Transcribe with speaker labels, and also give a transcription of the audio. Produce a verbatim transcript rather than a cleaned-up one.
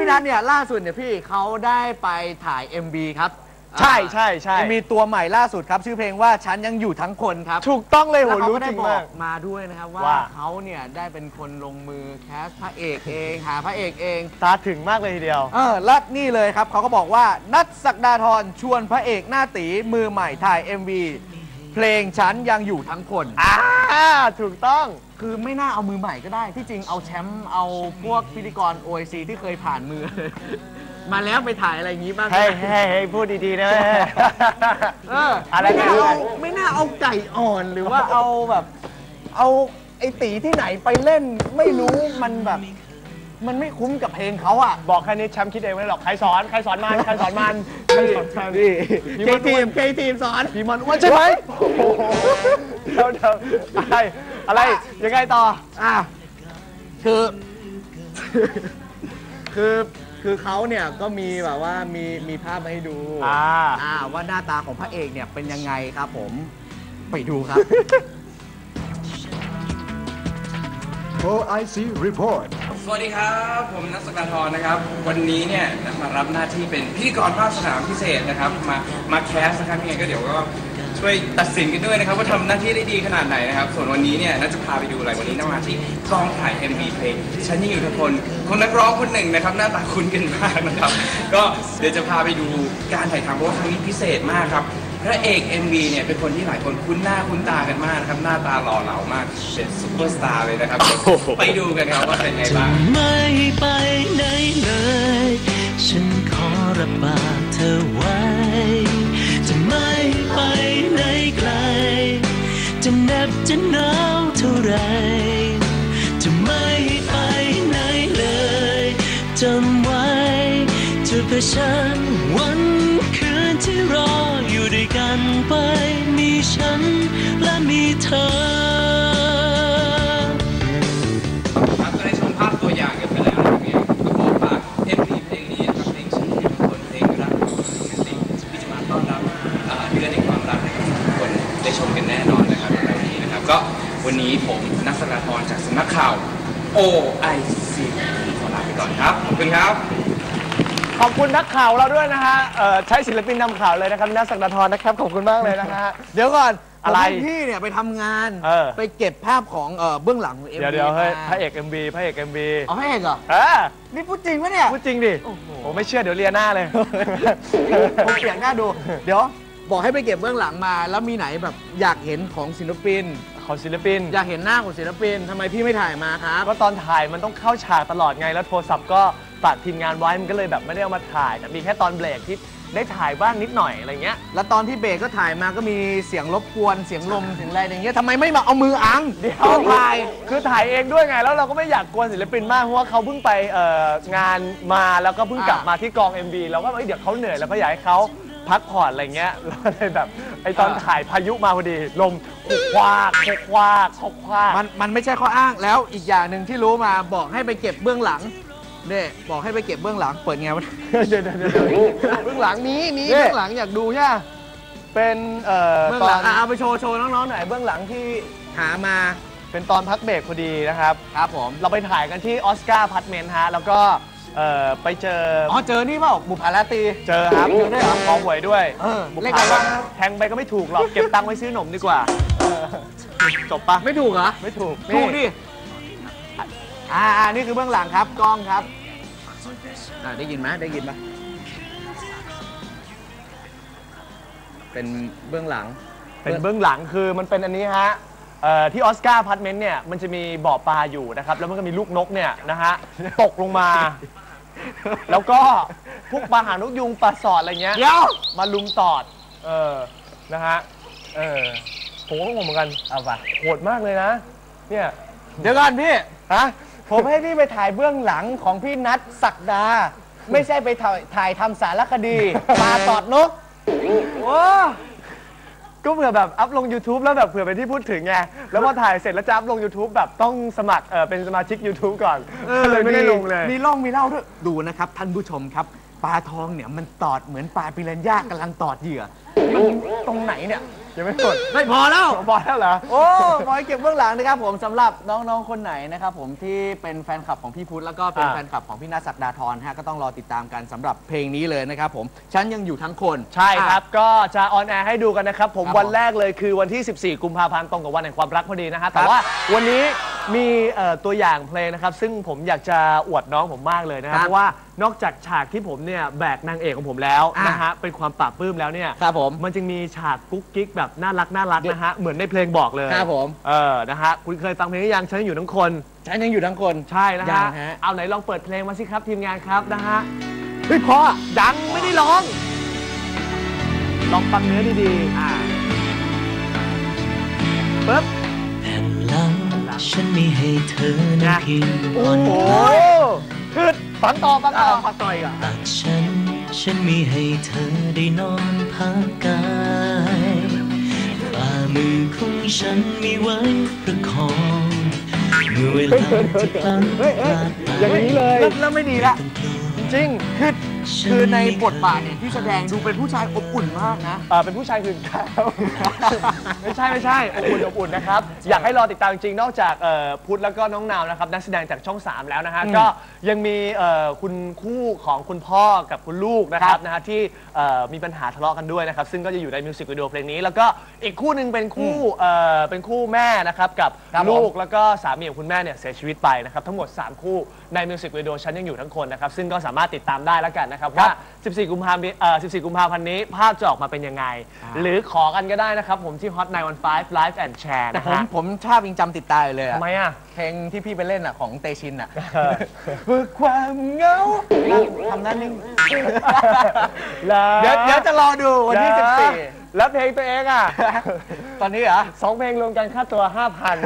Speaker 1: นัทเนี่ยล่าสุดเนี่ยพี่เขาได้ไปถ่าย เอ็ม วี ครับ
Speaker 2: ใช่ใช่ใช่
Speaker 1: มีตัวใหม่ล่าสุดครับชื่อเพลงว่าฉันยังอยู่ทั้งคนครับ
Speaker 2: ถูกต้องเลยโหรู้
Speaker 1: จริงมากมาด้วยนะครับว่าเขาเนี่ยได้เป็นคนลงมือแคสพระเอกเองหาพระเอกเอง
Speaker 2: ตาถึงมากเลยทีเดียว
Speaker 1: เออและนี่เลยครับเขาก็บอกว่านัทศักดาธรชวนพระเอกหน้าตีมือใหม่ถ่าย เอ็ม วี เพลงฉันยังอยู่ทั้งคน
Speaker 2: อ่าถูกต้อง
Speaker 1: คือไม่น่าเอามือใหม่ก็ได้ที่จริงเอาแชมป์เอาพวกพิธีกร โอ ไอ ซี ที่เคยผ่านมือมาแล้วไปถ่ายอะไรอย่างนี้บ้าง
Speaker 2: ให้ให้ให้พูดดีๆนะ
Speaker 1: เอออะไรไม่น่าเอาไม่น่าเอาไก่อ่อนหรือว่าเอาแบบเอาไอ้ตีที่ไหนไปเล่นไม่รู้มันแบบมันไม่คุ้มกับเพลงเขาอ่ะ
Speaker 2: บอกแค่นี้แชมป์คิดเองไม่หรอกใครสอนใครสอนมันใครสอนมัน
Speaker 1: ใครสอนมันพี่เคทีมเคทีมสอน
Speaker 2: พี่มันว่าใช่ไหมเดี๋ยวเดี๋ยวอะไรอะไรยังไงต่อ
Speaker 1: อ่ะคือคือคือเขาเนี่ยก็มีแบบว่ามีมีภาพมาให้ดู
Speaker 2: อ่า
Speaker 1: อ่าว่าหน้าตาของพระเอกเนี่ยเป็นยังไงครับผมไปดูครับ
Speaker 3: โอ ไอ ซี Report
Speaker 4: สวัสดีครับผมนัทศักดาธรนะครับวันนี้เนี่ยมารับหน้าที่เป็นพิธีกรภาคสนามพิเศษนะครับมามาแคสนะครับยังไงก็เดี๋ยวก็ช่วยตัดสินกันด้วยนะครับว่าทำหน้าที่ได้ดีขนาดไหนนะครับส่วนวันนี้เนี่ยน่าจะพาไปดูอะไรวันนี้น่ามาที่กองถ่าย เอ็ม วี เพลงฉันยังอยู่ทุกคนคนนักร้องคนหนึ่งนะครับหน้าตาคุ้นกันมากนะครับก็เดี๋ยวจะพาไปดูการถ่ายทำเพราะว่าครั้งนี้พิเศษมากครับพระเอก เอ็ม วี เนี่ยเป็นคนที่หลายคนคุ้นหน้าคุ้นตากันมากนะครับหน้าตาหล่อเหลามากเป็นซุปเปอร์สตาร์เลยนะครับไปดูกันครับว่าเป็นไงบ้าง
Speaker 5: ไม่ไปไหนเลยฉันขอรับปากเธอไว้จะไม่ไปไหนไกลจะเหน็บจะหนาวเท่าไรจะไม่ไปไหนเลยจำไว้จะเพื่อฉันวันคืนที่รออยู่ด้วยกันไปมีฉันและมีเธอ
Speaker 4: ครับก็ได้ชมภาพตัวอย่างกันไปแล้วนะครับเนี่ยก็บอกว่า เอ็ม วี เพลงนี้นะครับเพลงฉันยังทุกคนเพลงรักโรแมนติกที่จะมาต้อนรับเดือนแห่งความรักให้กับทุกคนได้ชมกันแน่นอนนะครับในวันนี้นะครับก็วันนี้ผมนัทศักดาธรจากสำนักข่าว โอ ไอ ซี ขอลาไปก่อนครับขอบคุณครับ
Speaker 2: ขอบคุณนักข่าวเราด้วยนะฮะใช้ศิลปินนำข่าวเลยนะครับนัทศักดาธรนะครับขอบคุณมากเลยนะฮะ
Speaker 1: เดี๋ยวก่อน
Speaker 2: อะไร
Speaker 1: พี่เนี่ยไปทำงานไปเก็บภาพของเบื้องหลังของ เอ็ม วี
Speaker 2: เดี๋ยวเดี๋ยวเฮ้ยพระเอก เอ็ม วี พระเอก เอ็ม วี
Speaker 1: อ๋อพระเอกเหรอ
Speaker 2: เออ
Speaker 1: นี่พูดจริงปะเนี่ย
Speaker 2: พูดจริงดิผมไม่เชื่อเดี๋ยวเลียหน้าเลย
Speaker 1: ผมเปลี่ยนหน้าดูเดี๋ยวบอกให้ไปเก็บเบื้องหลังมาแล้วมีไหนแบบอยากเห็นของศิลปิน
Speaker 2: ของศิลปิน
Speaker 1: อยากเห็นหน้าของศิลปินทำไมพี่ไม่ถ่ายมาครับ
Speaker 2: ก็ตอนถ่ายมันต้องเข้าฉากตลอดไงแล้วโทรศัพท์ก็ตัดทีมงานไว้มันก็เลยแบบไม่ได้เอามาถ่ายแต่มีแค่ตอนเบรกที่ได้ถ่ายบ้างนิดหน่อยอะไรเงี้ย
Speaker 1: แล้วตอนที่เบรกก็ถ่ายมาก็มีเสียงรบกวนเสียงลมเสียงอะไรอย่างเงี้ยทำไมไม่มาเอามืออัง
Speaker 2: เดี๋ยวถ่ายคือถ่ายเองด้วยไงแล้วเราก็ไม่อยากกวนศิลปินมากเพราะว่าเขาเพิ่งไปงานมาแล้วก็เพิ่งกลับมาที่กอง เอ็ม วี เราก็เดี๋ยวเขาเหนื่อยแล้วก็อยากให้เขาพักผ่อนอะไรเงี้ยเราเลยแบบไอตอนถ่ายพายุมาพอดีลมควากควากควาก
Speaker 1: มันมันไม่ใช่ข้ออ้างแล้วอีกอย่างหนึ่งที่รู้มาบอกให้ไปเก็บเบื้องหลังเนี่ยบอกให้ไปเก็บเบื้องหลังเปิดไงวะ
Speaker 2: เดี๋ยวเดี๋ยว
Speaker 1: เบื้องหลังนี้นี้เบื้องหลังอยากดูใช่
Speaker 2: เป็นเอ่อ
Speaker 1: เบื้องหลังเอาไปโชว์โชว์น้องๆหน่อยเบื้องหลังที่หามา
Speaker 2: เป็นตอนพักเบรกพอดีนะครับ
Speaker 1: ครับผม
Speaker 2: เราไปถ่ายกันที่ออสการ์พาร์ทเมนต์ฮะแล้วก็ไปเจอ
Speaker 1: อ๋อเจอนี่เปล่าบุพราตรี
Speaker 2: เจอครับ
Speaker 1: เจอได้เหรอ
Speaker 2: ขอหวยด้วย
Speaker 1: เล่นกันว่า
Speaker 2: แทงไปก็ไม่ถูกหรอกเก็บตังค์ไว้ซื้อหนมดีกว่าจบปะ
Speaker 1: ไม่ถูกเหรอ
Speaker 2: ไม่ถูก
Speaker 1: ถูกดิอ่านี่คือเบื้องหลังครับกล้องครับได้ยินไหมได้ยินไหมเป็นเบื้องหลัง
Speaker 2: เป็นเบื้องหลังคือมันเป็นอันนี้ฮะที่ออสการ์พาร์ทเมนต์เนี่ยมันจะมีบ่อปลาอยู่นะครับแล้วมันก็มีลูกนกเนี่ยนะฮะตกลงมาแล้วก็พวกปลาหางนกยุงปลาสอดอะไรเงี้ย
Speaker 1: เดี๋ยว
Speaker 2: มาลุมตอดเออนะฮะเออผมก็งงเหมือนกันเอาไปโหดมากเลยนะเนี่ย
Speaker 1: เดี๋ยวก่อนพี่
Speaker 2: ฮะ
Speaker 1: ผมให้พี่ไปถ่ายเบื้องหลังของพี่นัทศักดาไม่ใช่ไปถ่ายถ่ายทำสารคดีปลาตอดนก
Speaker 2: ว้าก็เผื่อแบบอัพลง ยูทูบ แล้วแบบเผื่อเป็นที่พูดถึงไงแล้วพอถ่ายเสร็จแล้วจะอัพลง ยูทูบ แบบต้องสมัครเออเป็นสมาชิก ยูทูบ ก่อนเลยไม่ได้ลงเลย
Speaker 1: มีล่องมีเล่าด้วยดูนะครับท่านผู้ชมครับปลาทองเนี่ยมันตอดเหมือนปลาปิรันย่ากำลังตอดเหยื่อตรงไหนเนี่ย
Speaker 2: ยังไม่หมด
Speaker 1: ไม่พอแล้ว
Speaker 2: บอลแล้วเหรอ
Speaker 1: โอ้บอยเก็บเบื้องหลังนะครับผมสำหรับน้องๆคนไหนนะครับผมที่เป็นแฟนคลับของพี่พุทธแล้วก็เป็น
Speaker 2: อ่า
Speaker 1: แฟนคลับของพี่นัทศักดาธรฮะก็ต้องรอติดตามกันสำหรับเพลงนี้เลยนะครับผมฉันยังอยู่ทั้งคน
Speaker 2: ใช่ครับ ก็จะออนแอร์ให้ดูกันนะครับผม
Speaker 1: ครับ
Speaker 2: วันแรกเลยคือวันที่ สิบสี่ กุมภาพันธ์ตรงกับวันแห่งความรักพอดีนะฮะ
Speaker 1: ครั
Speaker 2: แต่
Speaker 1: บ
Speaker 2: ว่าวันนี้มีเอ่อตัวอย่างเพลงนะครับ ซึ่งผมอยากจะอวดน้องผมมากเลยนะครับ
Speaker 1: ครับ
Speaker 2: เพราะว่านอกจากฉากที่ผมเนี่ยแบกนางเอกของผมแล้ว
Speaker 1: อ่ะ
Speaker 2: นะฮะเป็นความปลาบปลื้มแล้วเนี่ย
Speaker 1: ครับผม
Speaker 2: มันจึงมีฉากกุ๊กกิ๊กแบบน่ารักน่ารักนะฮะเหมือนในเพลงบอกเลย
Speaker 1: ครับผม
Speaker 2: เออนะฮะคุณเคยฟังเพลงหรือยังฉันอยู่ทั้งคน
Speaker 1: ฉันยังอยู่ทั้งคน
Speaker 2: ใช่นะ
Speaker 1: ยั
Speaker 2: ฮะ
Speaker 1: งฮะ
Speaker 2: เอาไหนลองเปิดเพลงมาสิครับทีมงานครับนะฮะเฮ้ยเพราะดังไม่ได้ร้อง ลองฟังเนื้อดีๆอ่าปึ๊บ
Speaker 5: แผ่นหลังฉันไม่ให้เธอนั้นเพียงผ่อน
Speaker 2: โอ้
Speaker 5: คลาย
Speaker 2: คือฟังต่อฟังต่อ
Speaker 1: ฟังต่ออีกอ่ะ
Speaker 5: ตักฉัน ฉันไม่ให้เธอได้นอนพักกายฝ่ามือของฉันมีไว้ประคองเมื่อเวลาที่พลันพลาดไป
Speaker 2: อย่างนี้เลย
Speaker 1: เริ่มเริ่มไม่ดีละ
Speaker 2: จริงคือ
Speaker 1: คือในบทบาทเนี่ยที่แสดงดูเป็นผู้ชายอบอุ่นมากนะ
Speaker 2: เอ่อเป็นผู้ชายหื่นกาวไม่ใช่ไม่ใช่อบอุ่นอบอุ่นนะครับ อยากให้รอติดตามจริงๆนอกจากเอ่อพุทธแล้วก็น้องนาวนะครับนักแสดงจากช่องสามแล้วนะฮะ
Speaker 1: อืม
Speaker 2: ก็ยังมีเอ่อคุณคู่ของคุณพ่อกับคุณลูกนะครับนะฮะที่เอ่อมีปัญหาทะเลาะกันด้วยนะครับซึ่งก็จะอยู่ในมิวสิกวิดีโอเพลงนี้แล้วก็อีกคู่หนึ่งเป็นคู่เอ่อเป็นคู่แม่นะครับกับ
Speaker 1: ครับผม
Speaker 2: ลูกแล้วก็สามีของคุณแม่เนี่ยเสียชีวิตไปนะครับทั้งหมดสามคู่ในมิวสิกวิดีโอฉันยังอยู่ทั้งคนนะครับซึ่งก็สามารถติดตามได้แล้วกันนะครับว่า สิบสี่ กุมภาพันธ์เอ่อ สิบสี่ กุมภาพันธ์นี้ภาพจะออกมาเป็นยังไง หรือขอกันก็ได้นะครับผมที่ Hot ไนน์วันไฟว์ Live and Share
Speaker 1: แต่
Speaker 2: นะ
Speaker 1: ผม
Speaker 2: ฮะ
Speaker 1: ผมชอบยังจำติดตาอยู่เลยอะ
Speaker 2: ทำไมอ่ะ
Speaker 1: เพลงที่พี่ไปเล่นอ่ะของเตชินอ่ะ
Speaker 2: เออ
Speaker 1: เพื่อความเหงาทำนั้นนิ่ง
Speaker 2: แล้ว
Speaker 1: เดี๋ยวเดี๋ยวจะรอดูวันที่สิบสี่
Speaker 2: แล้วเพลงตัวเองอ่ะ
Speaker 1: ตอนนี้เหรอ
Speaker 2: สองเพลงรวมกันค่าตัว ห้าพัน